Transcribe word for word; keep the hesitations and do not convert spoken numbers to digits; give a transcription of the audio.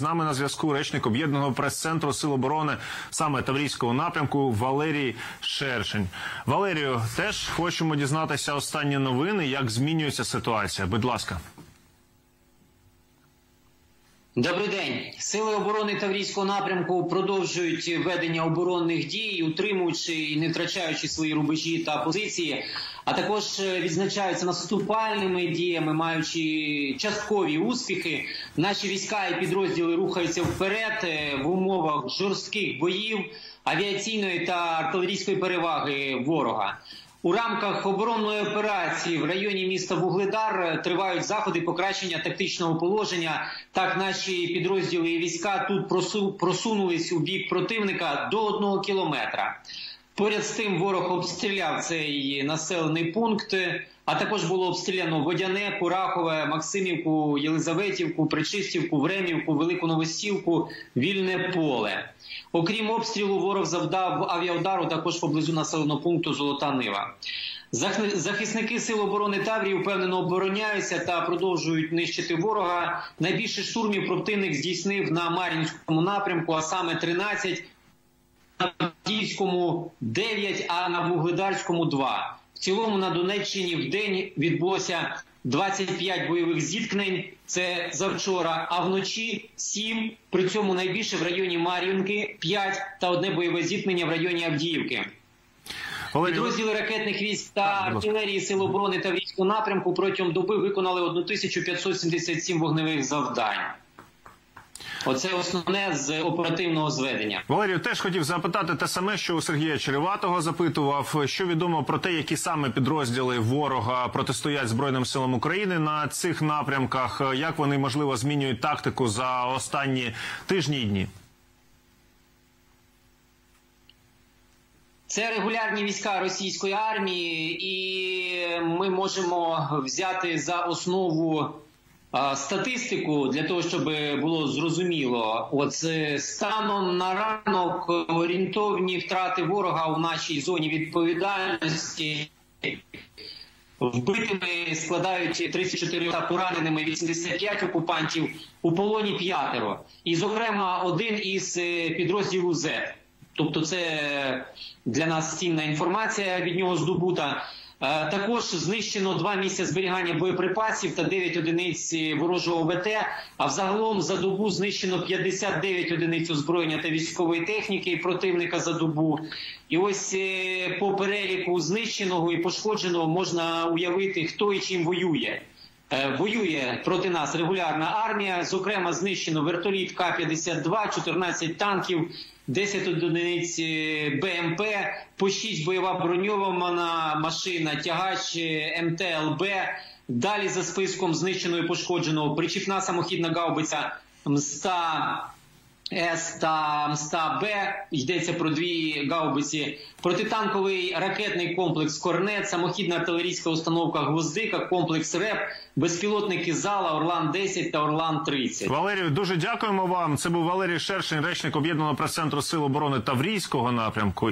З нами на зв'язку речник Об'єднаного прес-центру Сил оборони саме Таврійського напрямку Валерій Шершень. Валерію, теж хочемо дізнатися останні новини, як змінюється ситуація. Будь ласка. Добрий день. Сили оборони Таврійського напрямку продовжують ведення оборонних дій, утримуючи і не втрачаючи свої рубежі та позиції, а також відзначаються наступальними діями, маючи часткові успіхи. Наші війська і підрозділи рухаються вперед в умовах жорстких боїв, авіаційної та артилерійської переваги ворога. У рамках оборонної операції в районі міста Вугледар тривають заходи покращення тактичного положення. Так, наші підрозділи і війська тут просунулись у бік противника до одного кілометра. Поряд з тим ворог обстріляв цей населений пункт, а також було обстріляно Водяне, Курахове, Максимівку, Єлизаветівку, Пречистівку, Времівку, Велику Новосілку, Вільне поле. Окрім обстрілу, ворог завдав авіаудару також поблизу населеного пункту Золота Нива. Захисники Сил оборони Таврії впевнено обороняються та продовжують нищити ворога. Найбільше штурмів противник здійснив на Мар'їнському напрямку, а саме тринадцять, на Авдіївському дев'ять, а на Вугледарському два. В цілому на Донеччині в день відбулося двадцять п'ять бойових зіткнень, це завчора, а вночі сім, при цьому найбільше в районі Мар'їнки п'ять та одне бойове зіткнення в районі Авдіївки. Підрозділи ракетних військ та артилерії Сил оборони Таврійського напрямку протягом доби виконали тисячу п'ятсот сімдесят сім вогневих завдань. Оце основне з оперативного зведення. Валерію, теж хотів запитати те саме, що у Сергія Череватого запитував. Що відомо про те, які саме підрозділи ворога протистоять Збройним силам України на цих напрямках? Як вони, можливо, змінюють тактику за останні тижні і дні? Це регулярні війська російської армії, і ми можемо взяти за основу статистику для того, щоб було зрозуміло. От станом на ранок орієнтовні втрати ворога у нашій зоні відповідальності вбитими складають тридцять чотири, та пораненими вісімдесят п'ять окупантів, у полоні п'ятеро. І, зокрема, один із підрозділів «Зет». Тобто це для нас цінна інформація від нього здобута. Також знищено два місця зберігання боєприпасів та дев'ять одиниць ворожого ВТ, а взагалом за добу знищено п'ятдесят дев'ять одиниць озброєння та військової техніки противника за добу. І ось по переліку знищеного і пошкодженого можна уявити, хто і чим воює. Воює проти нас регулярна армія, зокрема знищено вертоліт Ка п'ятдесят два, чотирнадцять танків, десять одиниць БМП, по шість бойова броньована машина, тягач Ем Те Ел Бе. Далі за списком знищеного і пошкодженого причіпна самохідна гаубиця Мста С та Мста Б, йдеться про дві гаубиці, протитанковий ракетний комплекс «Корнет», самохідна артилерійська установка «Гвоздика», комплекс РЕП, безпілотники «Зала», Орлан десять та Орлан тридцять. Валерію, дуже дякуємо вам. Це був Валерій Шершень, речник Об'єднаного прес-центру Сил оборони Таврійського напрямку.